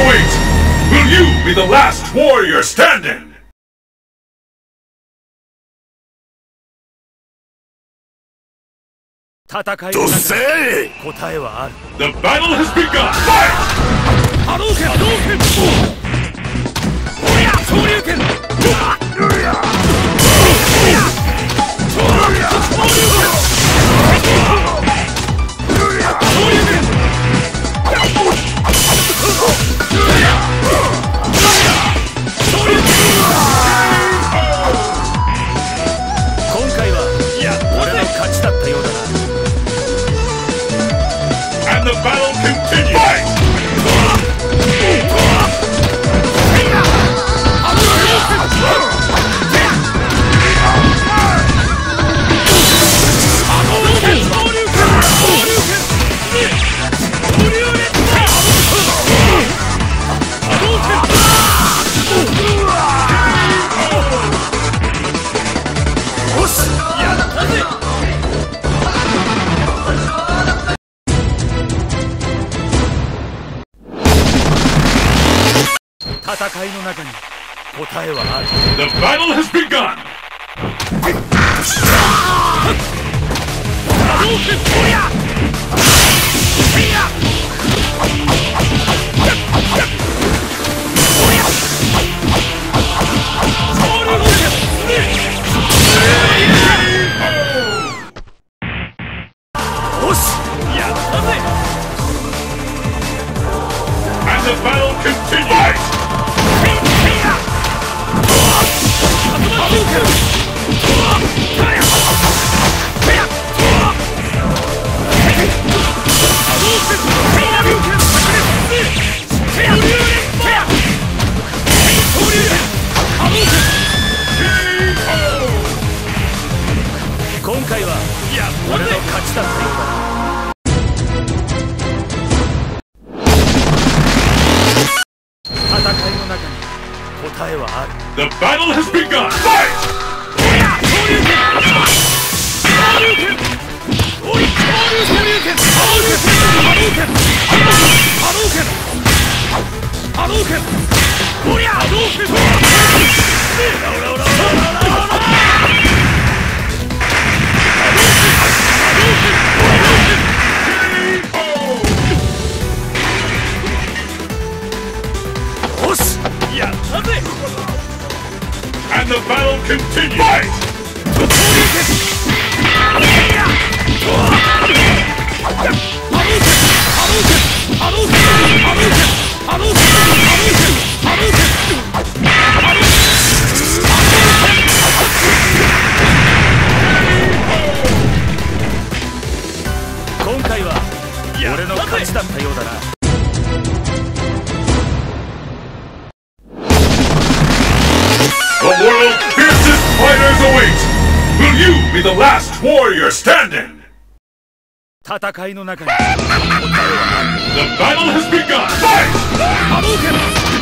awaits! Will you be the last warrior standing? 戦いの中に答えはある。 The battle has begun! Fight! 波動拳波動拳昇竜拳今回は俺の勝ちだったようだな。 And the battle continues! Fight! 戦いの中に答えはある。 The battle has begun! よし、やったぜ。 And the battle continues! 今回は俺の勝ちだったようだな。 戦いの中に答えはある。 The battle has begun! Fight! よし、やったぜ。 And the battle continues! Fight! 今回は俺の勝ちだったようだな。 The world's fiercest fighters await! Will you be the last warrior standing? 戦いの中に答えはある。 The battle has begun! Fight! 波動拳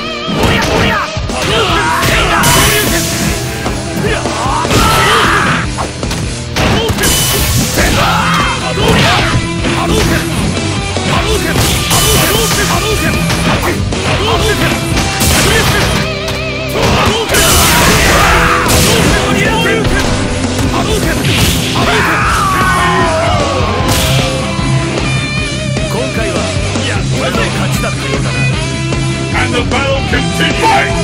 今回は俺の勝ちだったようだな。 And the battle continues! Fight!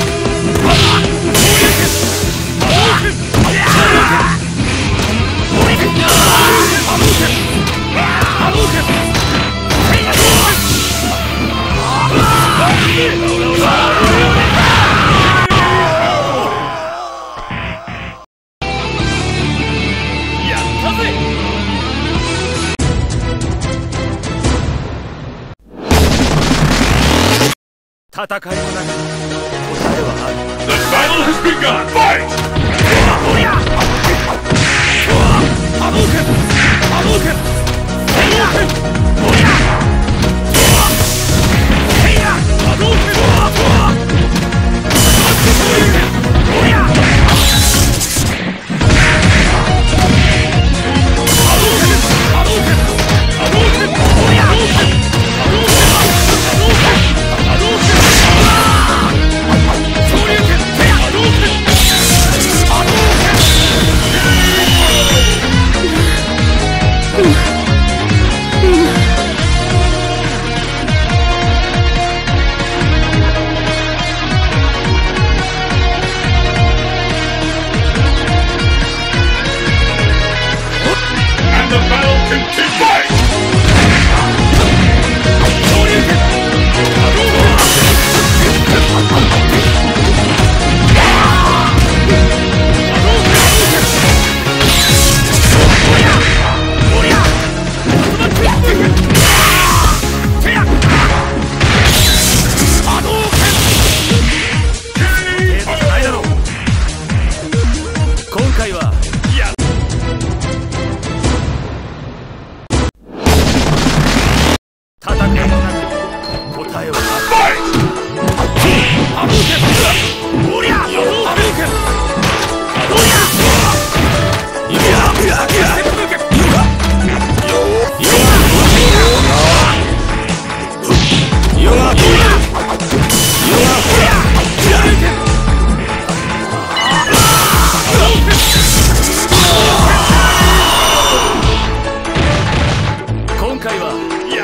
戦いの中に答えはある。 The battle has begun! Fight! 波動拳波動拳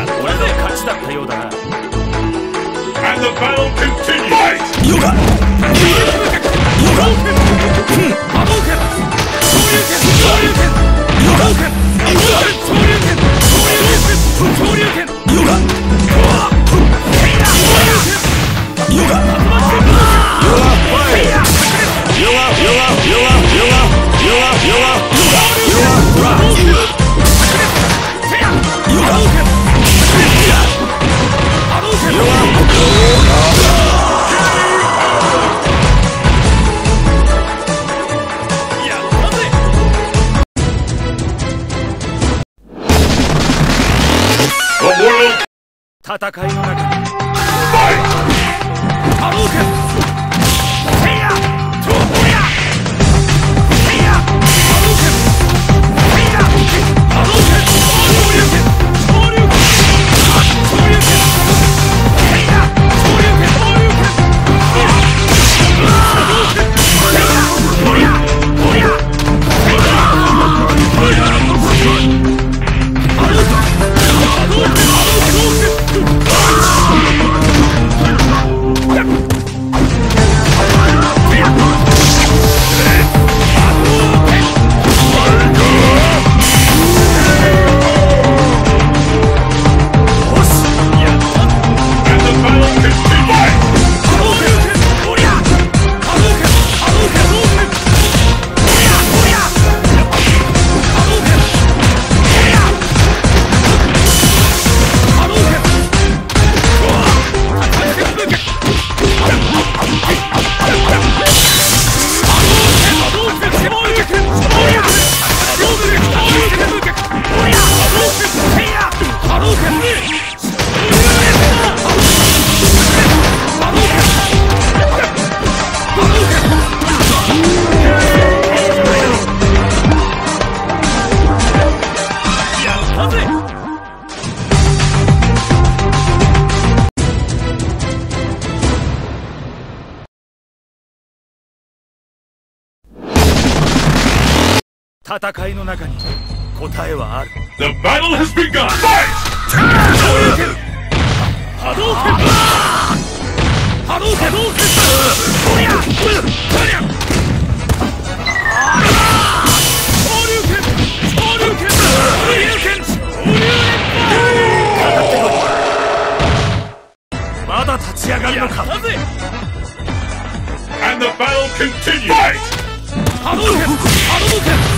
俺の勝ちだったようだな。 And the battle continues. Fight! Yoga! Yoga! Hadouken! Shoryuken! Hadouken! Shoryuken! Shoryuken! Yoga! Yoga! Yoga! Fire! Yoga! Yoga! Yoga! Yoga! Yoga! Yoga! Yoga! Yoga! Yoga! 戦いの中でハローケンせいやトーボヤせいやハローケンせいやハローケン昇竜拳昇竜拳昇竜拳せいや昇竜拳昇竜拳ハローケンせいやボヤボヤせいやボヤハローケンハローケンハローケン戦いの中に答えはある。 The battle has begun. Fight! 波動拳波動拳おりゃおりゃ昇竜拳昇竜拳昇竜拳昇竜かかってこい。まだ立ち上がるのか。 And the battle continues. Fight! 波動拳波動拳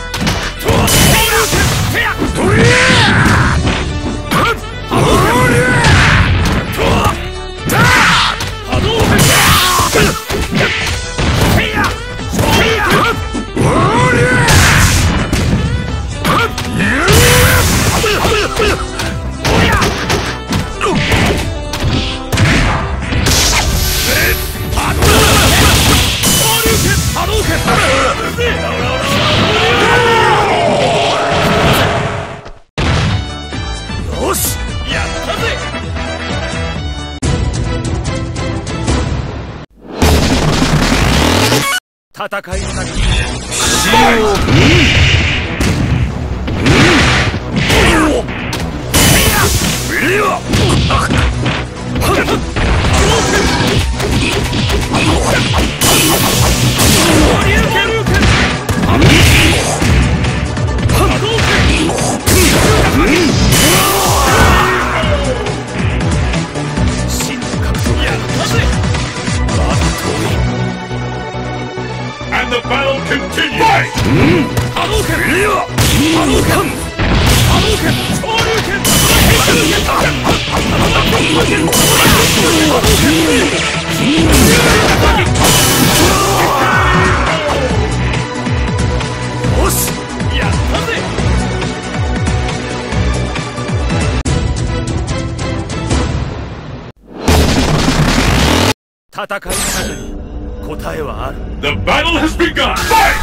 戦いの中に And the battle continues. Fight! 戦いの中に答えはある。 The battle has begun. Fight!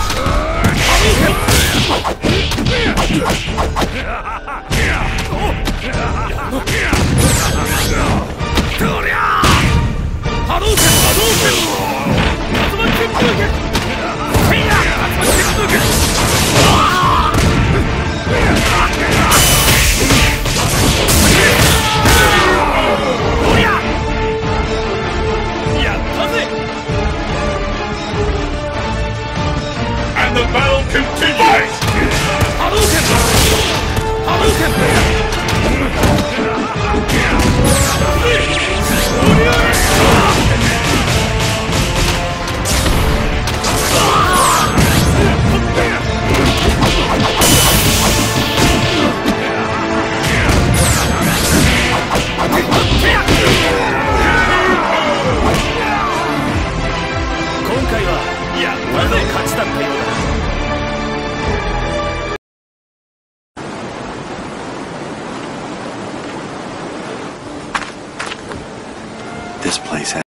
this place